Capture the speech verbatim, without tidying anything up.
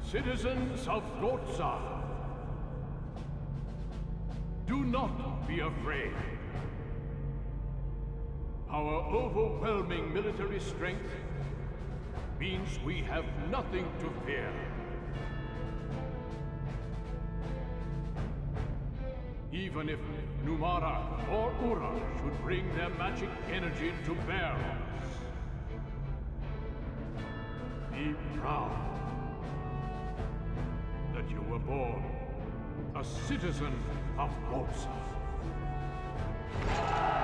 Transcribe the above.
Citizens of Gortza, do not be afraid. Our overwhelming military strength means we have nothing to fear. Even if Numara or Ura should bring their magic energy to bear on us, be proud that you were born a citizen of Gortza.